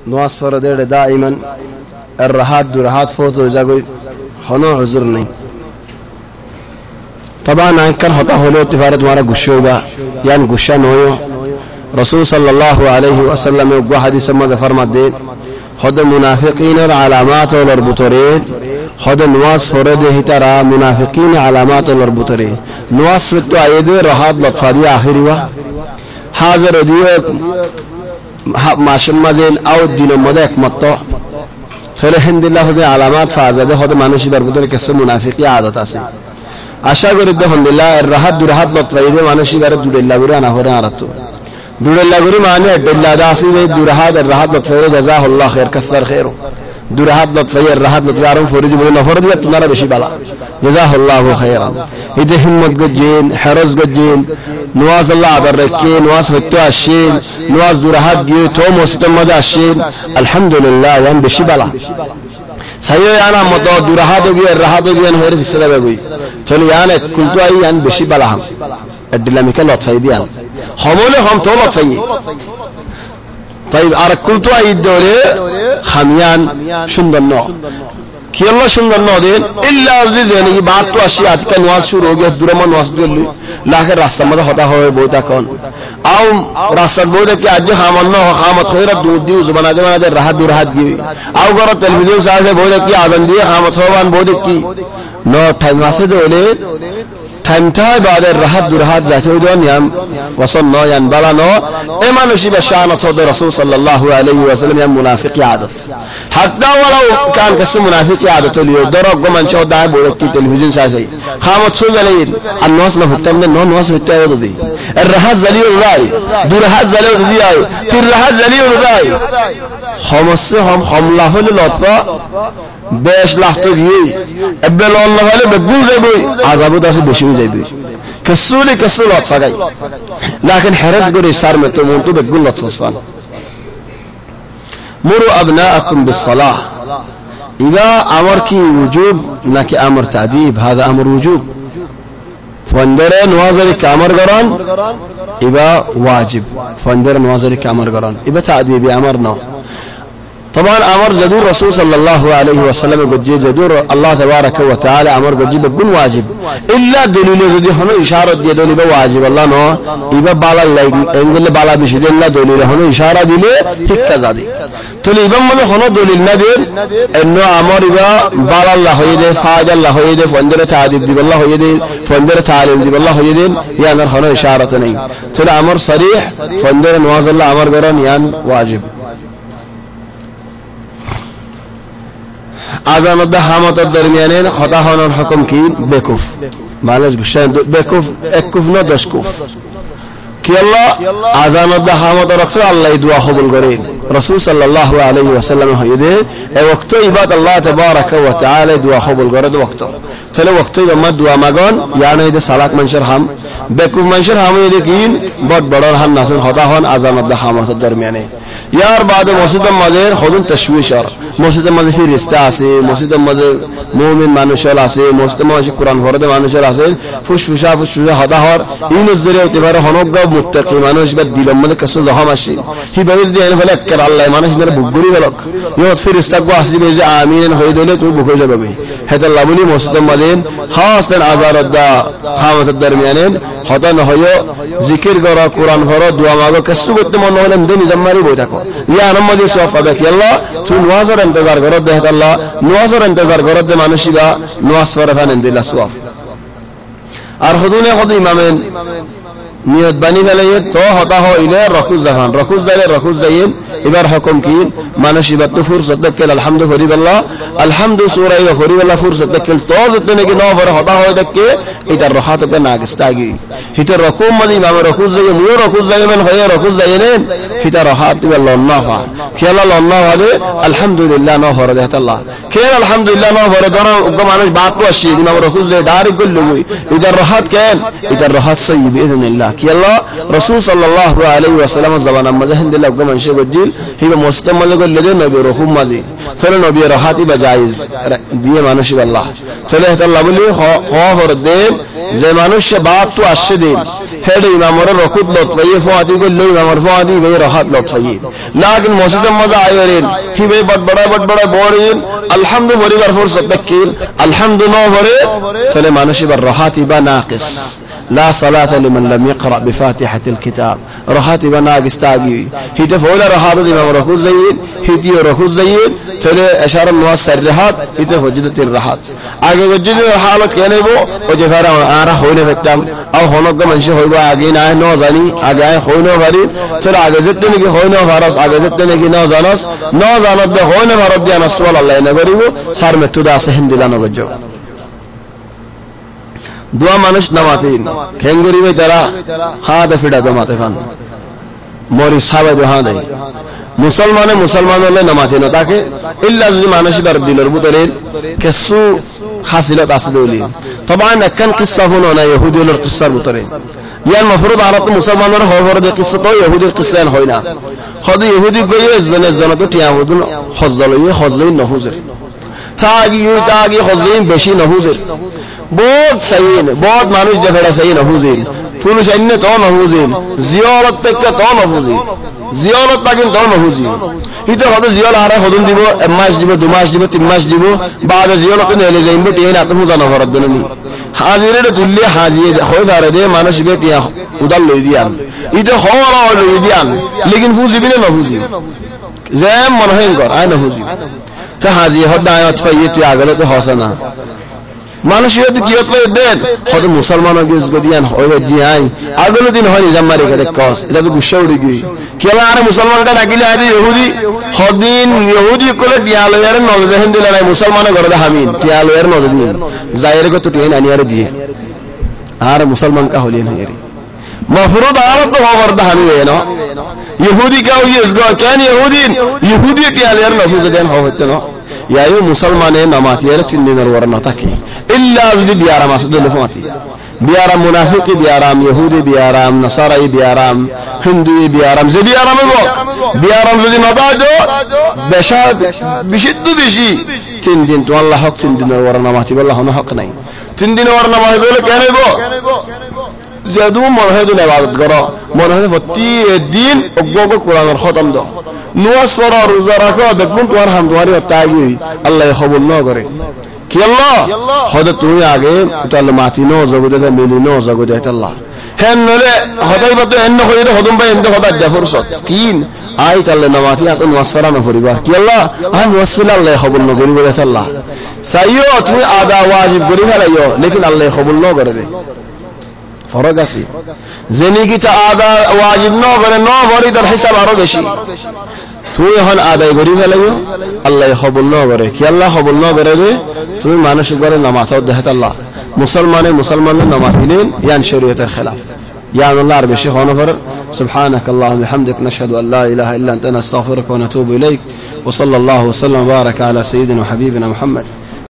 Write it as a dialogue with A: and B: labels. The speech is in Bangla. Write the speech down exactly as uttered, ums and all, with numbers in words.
A: نواز فرده دائما الرهات درهات فوتو جاگوي خنو عذر نہیں طبعا انکر ہوتا ہولو تفارت تمہارا گشو با یان گشا نویو رسول صلی اللہ علیہ وسلم وقوا حدیث مدى فرمت دے خود منافقین علامات والربطرين خود نواز فرده هترا منافقین علامات والربطرين نواز فتو عيد رهات لطفادي آخری و حاضر دیو ماشم مزین او دین مده اکمتو خیلی هند الله خود علامات فازده خود مانوشی بربطره کسی منافقی عادت است আশা করি আলহামদুলিল্লাহ এর রাহাত দুরাহাত লতফাইদে মানুষই গারে দুরেল্লা করে আনা করে আরাতো দুরেল্লা করে মানে দুরেল্লা দাসি বে দুরাহাত এর রাহাত লতফাইদে জাযাহুল্লাহ খাইর কাসর খাইর দুরাহাত লতফাই এর রাহাত লতফারু ফরিদ বলে নফরদ তোমারা বেশি বালা জাযাহুল্লাহ খাইরান ইতে হিম্মত গজিন হেরজ গজিন নওয়াজ আল্লাহ আদর রাখে নওয়াজ হইতো আসেন নওয়াজ দুরাহাত দিয়ে তো মসজিদের মধ্যে আসেন আলহামদুলিল্লাহ ইয়ান বেশি বালা সাইয়ে আনা মত দুরাহাত দিয়ে রাহাত দিয়ে হইর ফিসলা বেগুই চলি ইয়ানে কুলতো আই ইয়ান বেশি বালা হাম আদিলামিকা লতফাই দিয়ান হমলে হম তো লতফাই طيب আর কুলতো আই দরে খামিয়ান সুন্দর ন কি আল্লাহ সুন্দর ন দেন ইল্লা যিনি বাত তো আসি আজকে নওয়াজ শুরু হয়ে গেছে দুরমান নওয়াজ দিলি লাখের রাস্তা মধ্যে হতা হয় বহুত এখন আও রাস্তা বহুত কি আজ হামান ন খামত খয়রা দুধ দিও জবানা জবানা দে রাহাত দুরাহাত দি আও গর টেলিভিশন সাথে বহুত কি আজান দিয়ে খামত হওয়ান বহুত কি ন টাইম আছে দলে টাইম টাই বাদে রাহাত দুরাহাত যাইতে দিও নিয়ম ওয়াসন ন ইয়ান বালা ন এ মানুষই বেশানত হদ রাসূল সাল্লাল্লাহু আলাইহি ওয়াসাল্লাম ইয়ান মুনাফিকি আদত হাত্তা ওয়ালাউ কান কাসু মুনাফিকি আদত লিও দরগ গমান চো দা বহুত কি টেলিভিশন সাথে খামত হয়ে গেলে আর নওয়াজ না হতে না নওয়াজ হতে হবে দি এর রাহাত জালিও রাই দুরাহাত জালিও দি আই তির রাহাত জালিও রাই সমস্যা হম হামলা হলে লতপা বেশ লাখতে গিয়ে এবেল আল্লাহ হলে বেগুল যাবে আযাবত আছে বেশি হয়ে যাবে কসুলি কসুল লতফা গায় لكن حرز করে সার মে তো মন তো বেগুল লতফা মুরু আবনাআকুম বিসসালাহ ইবা আমর কি ওয়াজিব নাকি আমর তাদিব هذا امر وجوب ফন্দরে নওয়াজের কামর গরান ইবা ওয়াজিব ফন্দরে নওয়াজের কামর গরান ইবা তাদিব আমর না طبعا امر جدور رسول صلى الله عليه وسلم گجی جدور الله تبارك وتعالى امر گجی بگن واجب الا دلیل যদি হনো ইশারা দিয়ে দলিল واجب الله নো ইবা বালা লাগি এঙ্গলে বালা বেশি দেন না দলিল হনো ইশারা দিলে ঠিক কাজ আদি তাহলে ইবাম মানে হনো দলিল না দেন এন্ন আমর ইবা বালা আল্লাহ হয়ে দে ফায়দা আল্লাহ হয়ে দে ফন্দরে তাদিব দিব আল্লাহ হয়ে দে ফন্দরে তালিম দিব আল্লাহ হয়ে দেন ইয়ান হনো ইশারা তো নাই তাহলে আমর সরিহ ফন্দরে নওয়াজ আল্লাহ আমর গরান ইয়ান واجب আযান ও হামাতের দরমিয়ানে খতা হওয়ার হুকুম কি বেকুফ মানুষ গুশান বেকুফ এক কুফ না দশ কুফ কি আল্লাহ আযান ও হামাত রাখছে আল্লাহ দোয়া কবুল করে রাসূল সাল্লাল্লাহু আলাইহি ওয়াসাল্লাম হইদে এই ওয়াক্ত ইবাদত আল্লাহ তাবারাক ওয়া তাআলা দোয়া কবুল করে ওয়াক্ত তাহলে ওয়াক্ত আমরা দোয়া মাগন ইয়ানে এই সালাত মানুষের হাম বেকুফ মানুষের হাম এই দেখিন বড় বড় হান নাসন খতা হন আযান ও হামাতের দরমিয়ানে ইয়ার বাদে মসজিদের মাঝে খুদুন তাশবিশর মসজিদের মাঝে ফেরেশতা আছে মসজিদের মাঝে মুমিন মানুষের আছে মসজিদের মাঝে কোরআন পড়তে মানুষের আছে ফুসফুসা ফুসফুসা হদা হর এই নজরে হতে পারে হনগা মুত্তাকি মানুষ বা দিলের মধ্যে কষ্ট জখম আসে হি বাইর দিয়ে ফলে কর আল্লাহ মানুষ মেরে বুগরি গলক ইয়ত ফেরেশতা গো আসবে যে আমিন হয়ে দিলে তুমি বুকে যাবে হেতা লাবুলি মসজিদের মাঝে খাসন আযারদা খামতের দরমিয়ানে হতা না হয় জিকির করা কোরআন পড়া দোয়া মাগো কষ্ট করতে মন হলে দুনি জামারি বই থাকো ইয়া নামাজি সওয়াব পাবে কি আল্লাহ তুই নওয়াজের ইন্তজার করো দেহ আল্লাহ নওয়াজের ইন্তজার করো দে মানুষিবা নওয়াজ পড়া ফানেন দিলা সওয়াব আর হুদুনে হুদ ইমামেন নিয়ত বানি ফেলে তো হতা হইলে রকুজ জাহান রকুজ যাইলে রকুজ যাইন এবার হুকুম কি মানুষিবা তো ফুরসত দেখল আলহামদুলিল্লাহ আলহামদু সূরা ইয়া হরিবাল্লাহ ফুরসত দেখল তো যতনে নাকি ন পরে হতা হয় দেখে এটা রহাতকে না গস্তাগি হিতে রকুম মানে ইমাম রকুজ যাই নিয় রকুজ যাইবেন হয় রকুজ যাইনেন হিতে রহাত আল্লাহ নাফা খেলা আল্লাহ হলে আলহামদুলিল্লাহ ন হরে দেহ আল্লাহ খেল আলহামদুলিল্লাহ ন হরে ধরো উগ্র মানুষ বাত তো আসি ইমাম রকুজ যাই ডাইরেক্ট গল লই এটা রহাত কেন এটা রহাত সহি বিইذنিল্লাহ কি আল্লাহ রাসূল সাল্লাল্লাহু আলাইহি ওয়াসাল্লাম জবানা মধ্যে হিন্দিল্লাহ উগ্র মানুষ গজিল হিবে মুসলিম মধ্যে গল লে নবী রহুম মাজি চলে নবী রহাতি বা জায়েজ দিয়ে মানুষই আল্লাহ চলে আল্লাহ বলি হ হর দে যে মানুষ বাত তো আসে দিন হেড ইমামর রকুত লতফাইয়ে ফাতি কইলো ইমামর ফাতি বে রাহাত লতফাইয়ে লাকিন মসজিদের মধ্যে আইরেন হি বে বড় বড় বড় বড় বড়িন আলহামদু পরিবার ফুরসত তাকিল আলহামদু নো ভরে তাহলে মানুষই বার রাহাতি বা নাকিস لا صلاة لمن لم يقرأ بفاتحة الكتاب رهاتي بناقص تاقي هي تفعل رهات الإمام ركوز زين هي تي ركوز زين تلي أشار الموسر رهات هي تفجدت الرهات آگه وجد الحالة كيني بو وجفارا آرا خوينة فتام أو خونق منشي خويبا آگه ناهي نو زاني آگه آئي خوينة فرين تل آگه زدني كي خوينة فرس آگه زدني كي نو زانس نو زانت ده خوينة فرد ديان أسوال الله نبريبو سار متو دا سهن دلانو بجو দোয়া মানুষ নামাতেন খেঙ্গুরি বে তারা হাতে ফিডা জমাতে খান মরি সাবে দোয়া দেয় মুসলমানে মুসলমান হলে নামাতে না তাকে ইল্লা যদি মানুষই তার দিলের ভিতরে কিছু হাসিলত আছে দলি তবান একখান কিসসা হলো না ইহুদিদের কিসসার ভিতরে ইয়ার মফরুদ আরব মুসলমানের খবর যে কিসসা তো ইহুদির কিসসা হয় না খদ ইহুদি গয়ে জনে জনে তো টিয়াহুদুন খজলই খজলই নহুজের তাগি তাগি খজলই বেশি নহুজের बहुत सही है बहुत मानुष जगड़ा सही नफूजिन फुल सैन्य तो नफूजिन जियारत पे का तो नफूजिन जियारत ताकिन तो नफूजिन इधर होते जियाल आ रहा है खुदन दिवो एमास दिवो दुमास दिवो तिमास दिवो बाद जियाल तो नहीं ले जाएंगे टीन आते हुआ जाना फरक देना नहीं हाजिर है दुल्ले हाजिर खोई जा रहे थे मानुष भी टिया उधर ले दिया इधर हो रहा है ले दिया लेकिन फूजी भी नहीं नफूजिन ज़ैम मनहें कर आए नफूजिन तो हाजिर होता है अच्छा ये तो आगले तो हौसला মানুষ যদি কিয়ত করে দেন হয়তো মুসলমানও গিয়ে গদিয়ান হবে দিয়াই আগলো দিন হয় জামারি করে কস এটা তো গুসা উড়ে গই কেলা আর মুসলমানটা ডাকিলে আদি ইহুদি হদিন ইহুদি কোলে টিয়ালয়ার নজর হেন দিলে নাই মুসলমানের ঘরে হামিন টিয়ালয়ার নজর দিন জায়ের কত টিয়ান আনিয়ারে দিয়ে আর মুসলমান কা হলিন হেরি মফরুদ আর তো খবর দা হামি হয় না ইহুদি কাও ইস গো কেন ইহুদিন ইহুদি টিয়ালয়ার নজর দেন হচ্ছে না ইয়ায়ো মুসলমানে নামাতিয়ারে তিন দিনের ওয়ারনা থাকে ইল্লা যদি বিয়ারাম আছে দলে ফাতি বিয়ারাম মুনাফিকি বিয়ারাম ইহুদি বিয়ারাম নাসারাই বিয়ারাম হিন্দু বিয়ারাম যে বিয়ারাম হবো বিয়ারাম যদি নদা দো বেশা বিশুদ্ধ বেশি তিন দিন তো আল্লাহ হক তিন দিনের ওয়ারনা মাতি বল্লাহ না হক নাই তিন দিনের ওয়ারনা মাতি দলে কেন হবো জাদু মরহেদুল ইবাদত করো মরহেদ প্রতি দিন অগগো কোরআনের খতম দাও নুয়াজ পড়ো রোজা রাখো দেখুন তোমার হামদুয়ারি তাগি আল্লাহ কবুল না করে কি আল্লাহ হদে তুমি আগে তাহলে মাতি নো জগদে মিলি নো জগদে আল্লাহ হেন নলে হদাই বতে এন্ন কইতে হদম ভাই এন্ড হদা দেফরসত তিন আই তাহলে নামাতি আত নুয়াজ পড়া না পরিবার কি আল্লাহ আই নুয়াজ পড়লে আল্লাহ কবুল না করিবে আল্লাহ চাইও তুমি আদা ওয়াজিব করি ফেলাইও লেকিন আল্লাহ কবুল না করে দে ফরক আছে জেনি কি তা আদা ওয়াজিব না করে না ভরি তার হিসাব আরো বেশি তুই এখন আদায় করি ফেলাইও আল্লাহ কবুল না করে কি আল্লাহ কবুল না করে রে তুমি মানসিক ভাবে নামাজও দেখাত আল্লাহ মুসলমানে মুসলমানের নামাজ দিলেন ইয়ান শরীয়তের খেলাফ ইয়ান আল্লাহ আর বেশি হন ফর سبحانك اللهم وبحمدك نشهد ان لا اله الا انت نستغفرك ونتوب اليك وصلى الله وسلم وبارك على سيدنا وحبيبنا محمد